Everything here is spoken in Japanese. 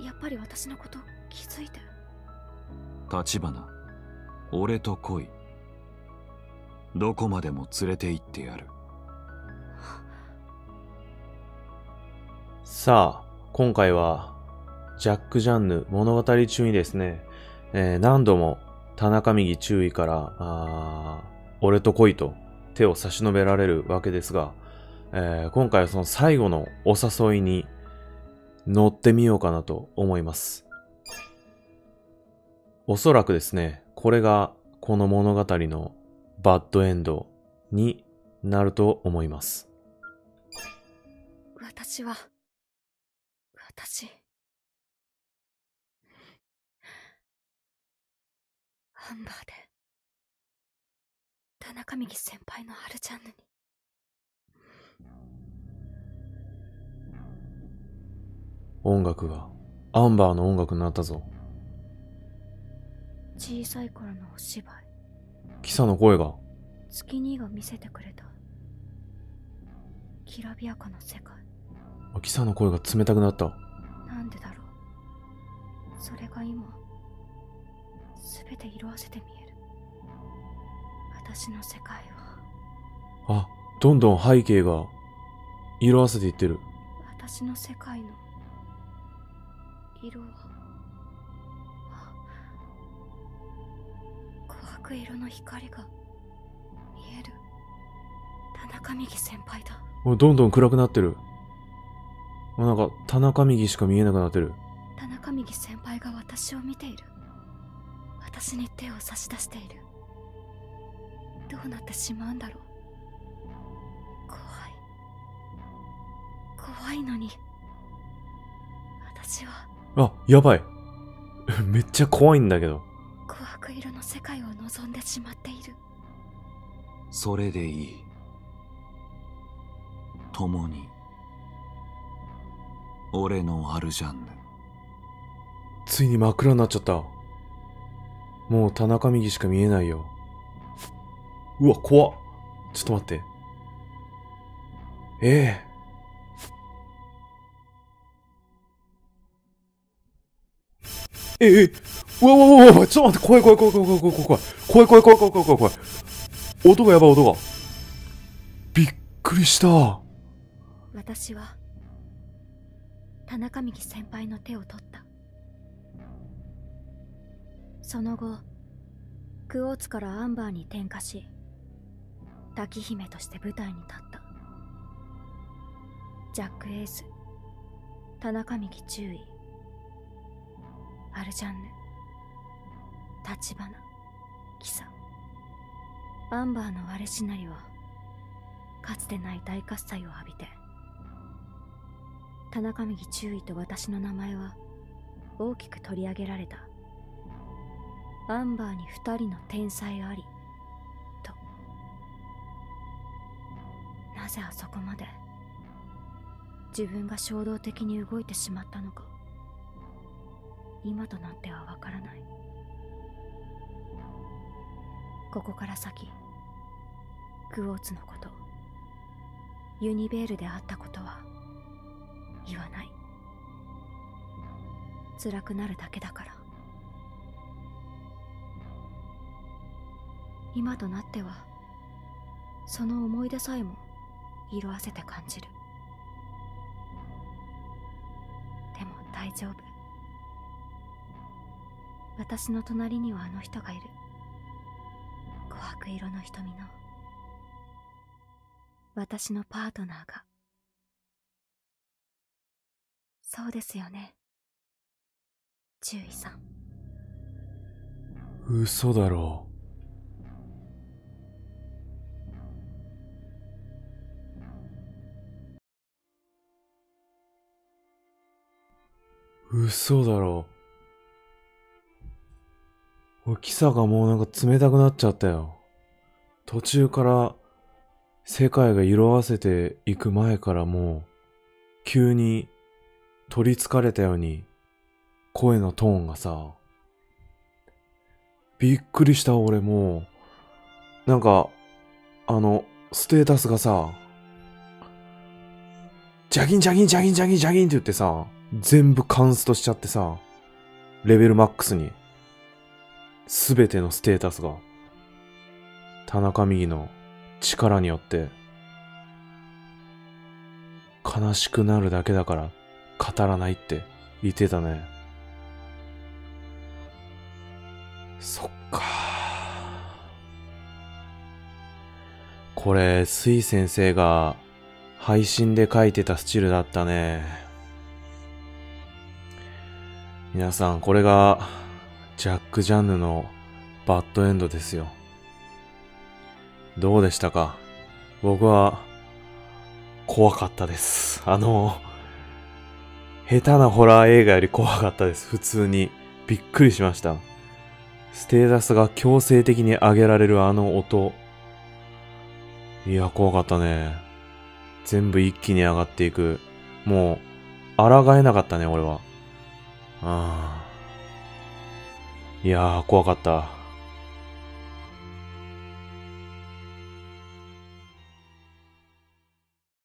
やっぱり私のこと気づいて。 立花、俺と来い。どこまでも連れて行ってやる。 さあ、今回はジャック・ジャンヌ物語中にですね、何度も田中右中尉から俺と来いと手を差し伸べられるわけですが、今回はその最後のお誘いに乗ってみようかなと思います。おそらくですね、これがこの物語のバッドエンドになると思います。 私アンバーで田中美希先輩のアルジャンヌに。 音楽がアンバーの音楽になったぞ。 小さい頃のお芝居、 キサの声が。 月兄が見せてくれたきらびやかな世界。 キサの声が冷たくなった。 なんでだろう。それが今すべて色あせて見える。私の世界は。 どんどん背景が色あせていってる。 私の世界の色は琥珀色の光が見える。田中美希先輩だ。 どんどん暗くなってる。なんか田中右しか見えなくなってる。 田中美希先輩が私を見ている。私に手を差し出している。どうなってしまうんだろう。怖いのに。私はやばいめっちゃ怖いんだけど。 琥珀色の世界を望んでしまっている。 それでいい。共に俺のアルジャンヌ。 ついに真っ暗になっちゃった。もう田中右しか見えないよ。うわ、怖っ。ちょっと待って。うわ、ちょっと待って、怖い。音がやばい、音が。びっくりした。 私は田中美希先輩の手を取った。その後、クオーツからアンバーに転化し、滝姫として舞台に立った。ジャック・エース、田中美希中尉、アルジャンヌ、立花、キサ、アンバーの割れしなりはかつてない大喝采を浴びて、田中美希中尉と私の名前は大きく取り上げられた。アンバーに2人の天才ありと。なぜあそこまで自分が衝動的に動いてしまったのか、今となってはわからない。ここから先、クオーツのこと、ユニベールであったことは言わない。辛くなるだけだから。今となってはその思い出さえも色あせて感じる。でも大丈夫。私の隣にはあの人がいる。琥珀色の瞳の私のパートナーが。そうですよね、中尉さん。 嘘だろ。嘘だろ。キサがもうなんか冷たくなっちゃったよ。途中から世界が色あせていく前からもう急に取り憑かれたように声のトーンがさ、びっくりした俺もう。なんかステータスがさ、ジャギンって言ってさ、 全部カンストしちゃってさ、レベルマックスに。すべてのステータスが、田中美希の力によって、悲しくなるだけだから語らないって言ってたね。そっか。これ、水先生が配信で書いてたスチルだったね。皆さん、これがジャック・ジャンヌのバッドエンドですよ。どうでしたか？僕は怖かったです。下手なホラー映画より怖かったです。普通に。びっくりしました。ステータスが強制的に上げられるあの音。いや、怖かったね。全部一気に上がっていく。もう、抗えなかったね、俺は。いやー、怖かった。